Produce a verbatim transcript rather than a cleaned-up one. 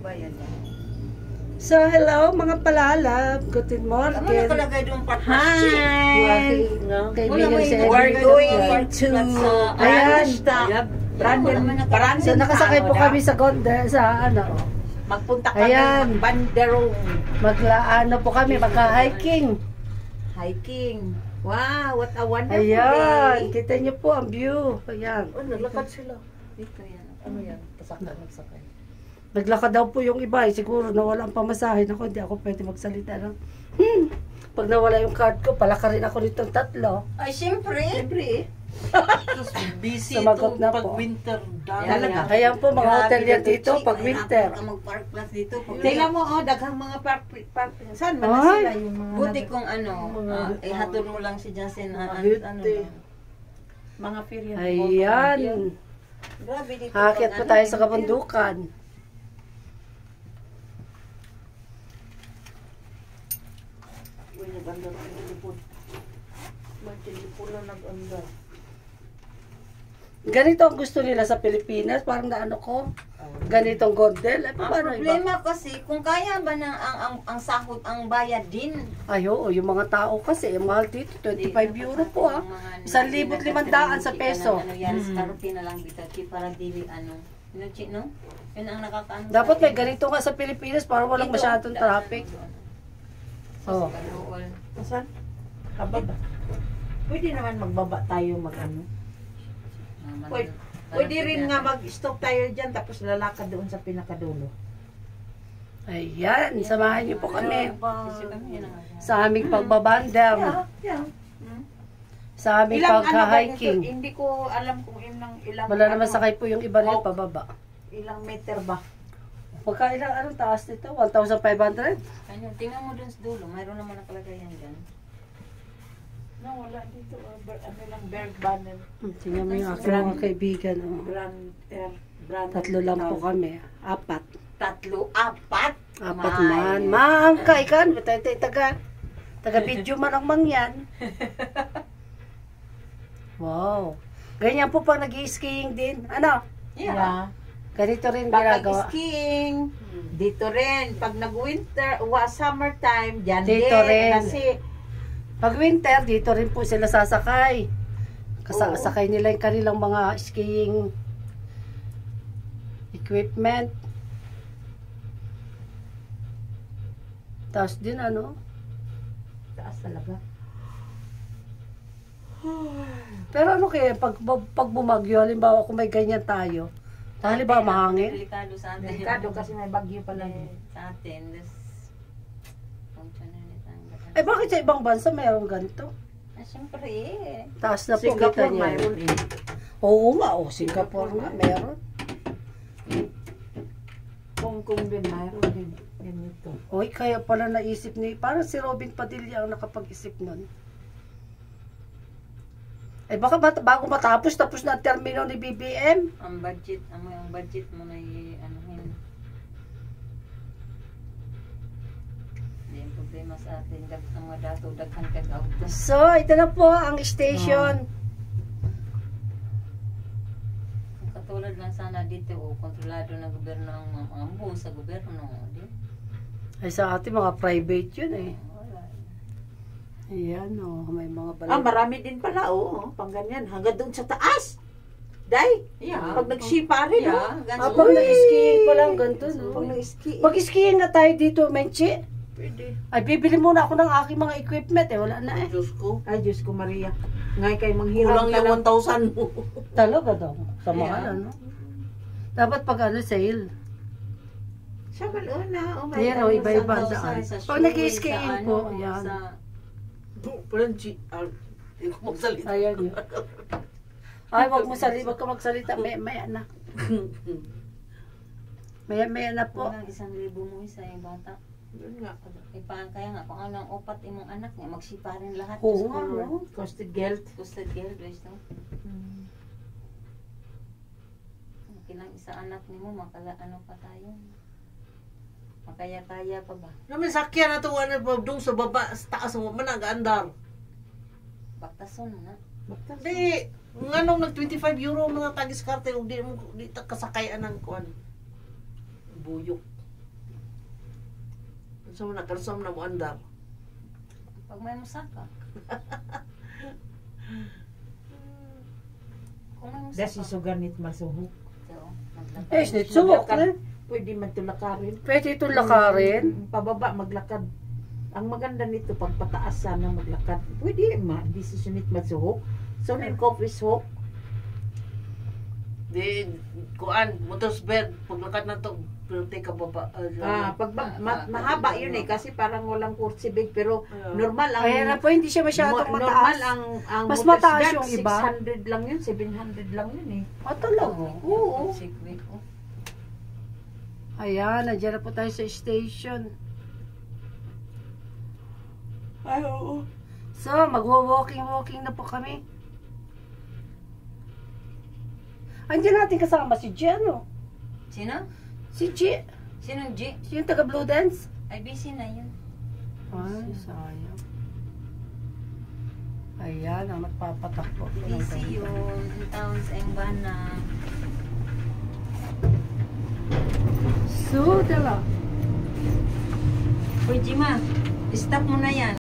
Bayan yan. So, hello mga palalab. Good morning. Ano nakalagay doon part? Hi! Kaibigan si We're Edwin. going to Ayan. Brandon. Brandon. So, nakasakay po kami sa Gonda, sa ano. Magpunta kami Ayan. ng Banderong. Maglaano po kami, magka-hiking. Hiking. Wow, what a wonderful Ayan. day. Kita niyo po ang view. Ayan. Oh, naglakad sila. Dito yan. Ano yan? Pasakay, nagsakay. Naglakad daw po yung iba. Eh. Siguro nawala ang pamasahe. Ako, hindi ako pwede magsalita lang. Hmm. Pag nawala yung card ko, palaka rin ako nitong tatlo. Ay, siyempre. Siyempre eh. Busy Sumagot ito na pag po. winter. Talaga. Ayan po, mga Grabe hotel yan na, dito Gucci. pag winter. Ay, mag-park plus dito. Tingnan mo, oh, daghang mga park, park. Saan man na Ay. sila yung mga... Buti kung ano, Mga- ah, ihatod mo lang si Justin. ah, Mga ano, beauty. ano, mga period. Ayan. Grabe dito. Hakit pag po ano, tayo sa kabundukan. Uy, nag-andar ang tilipod. May tilipod na nag-andar. Ganito ang gusto nila sa Pilipinas. Parang naano ko. Ganitong gondel. Ay, Ang paano iba? problema kasi, kung kaya ba ng ang, ang, ang sahod, ang bayad din. Ay, oo. Yung mga tao kasi, yung mahal dito, twenty-five euro po ah. Isang libot limandaan sa peso. Ano yan, karuti na lang dito. Para dili, ano. Ano, Chi, no? Yun ang nakakaano. Dapat may ganito nga sa Pilipinas para walang masyadong traffic. Oh. Saan? Kababa. Pwede naman magbaba tayo mag-ano. Pwede, pwede rin nga mag-stop tayo dyan tapos lalakad doon sa pinakadulo. Ayan, samahan niyo po kami Kasi kami, yun ang sa aming pagbabandam, Yeah. sa aming Ilang ano ba nito? pagka-hiking. Hindi ko alam kung ilang ilang Wala naman ano, sakay po yung iba na Oh. pababa. ilang meter ba? Magka ilang anong taas nito? one thousand five hundred? Ano, tingnan mo dun sa dulo, mayroon naman nakalagay yan dyan. No, wala dito. Uh, ber- ano lang, Berg Banner. Hmm, tingnan mo yung aking mga kaibigan. Oh. Grand Air. Brand Tatlo lang po kami. Apat. Tatlo, apat. Apat My. man. Maangkay kan. Tayo taga. Taga video man ang mangyan. Wow. Ganyan po pag nag-skiing din. Ano? Yeah. Ganito rin ginagawa. Pag skiing, dito rin. Pag nag-winter, wa, summertime, dyan Dito din. rin. Kasi, Pag winter, dito rin po sila sasakay. Oo. Kasakay nila yung kanilang mga skiing equipment. Tapos din ano. taas talaga. Pero ano kaya, pag, pag bumagyo, halimbawa kung may ganyan tayo, halimbawa mahangin. Delikado sa atin. Delikado kasi may bagyo pala. Eh, sa atin, this Eh bakit sa ibang bansa mayroong ganito? Ah, siyempre eh. Taas na po kita Singapore niya. mayroon eh. Oo nga, oh, Singapore nga, meron. Hong Kong din mayroon din. Ganito. Oy, kaya pala naisip ni, parang si Robin Padilla ang nakapag-isip nun. Eh baka mat bago matapos, tapos na ang termino ni B B M. Ang budget, ang, ang budget mo na i- ano yun. Hindi yung problema sa atin. Dag, ang mga dato, daghan kag-auto. So, ito na po ang station. Katulad lang sana dito, o kontrolado ng gobyerno ang mga mga buong sa gobyerno. Di? Ay sa atin, mga private yun eh. Wala. Ayan oh, may mga Ah, balay. marami din pala, oo. Pang ganyan. Hanggang doon sa taas. Day, Yeah. pag nag-shipa rin, no? Yeah, ganun. Ah, pag nag-skiing pa lang, ganito no. Pag nag-ski. Mag-skiing na tayo dito, Menchi. Pwede. Ay, bibili muna ako ng aking mga equipment eh. Wala na eh. Diyos ko. Ay, Diyos ko, Maria. Ngay kay manghiram Kulang ka yung lang. one thousand mo. Talaga daw. Sa mga Yeah. ano. Dapat pag ano, sale. Siya man, oh, na. Oh, my Ayan God. oh, iba-iba ang Sa- daan. sa Pag shoe, nag-skiing sa po, ano, yan. Sa, Parang G R. Hindi ko magsalita. Ayan yun. Ay, wag mo salita, wag ka magsalita. May, maya na. Maya, maya na po. Kulang isang libo mo isa yung bata. Yun nga. Eh, pa, kaya nga, kung anong opat imong anak niya, magsipa rin lahat. Oo Diyos nga, ko, Lord. no? Costed guilt. Kusted girl, guys, no? Kilang isa anak ni mo, makala, ano pa tayo? Makaya-kaya pa ba? Namin sakyan na ito, ano, doon sa baba, sa taas mo, manag-andar. Baktason na. Di, nga nung nag twenty-five euro mga tagis karte, di mo di ta kasakayan ng kuan. Buyok. Sa mga nakarsam na mo andar. Pag may musaka. Kung may musaka. Dasi suganit masuhok. So, naglakad. Eh, snit, subok na. Pwede man tulakarin. Pwede itong lakarin. Mm, Pababa, maglakad. Ang maganda nito, pag pataas sana maglakad. Pwede ma, di si sunit masuhok. So, nin coffee hok. Di, kuan, motors bed, paglakad na to, pero take ka baba. Ah, pag ma- ma- mahaba yun eh, kasi parang walang kursi big, pero normal ang... Kaya na po, hindi siya masyadong mo- mataas. Normal ang, ang Mas motor mataas skirt, yung iba. six hundred lang yun, seven hundred lang yun eh. Ah, talaga? Oo. Segway ko. Ayan, nandiyan na po tayo sa station. Ay, oo. So, magwa-walking-walking na po kami. Andiyan natin kasama si G, ano? Sino? Si G. Sinong G? Si yung taga Blue Dance. Ay, busy na yun. Ay, sayang. Ayan, ang nagpapatakbo. Busy yun. Yung taon sa Embana. So, dala. Uy, Jima. Stop mo na yan.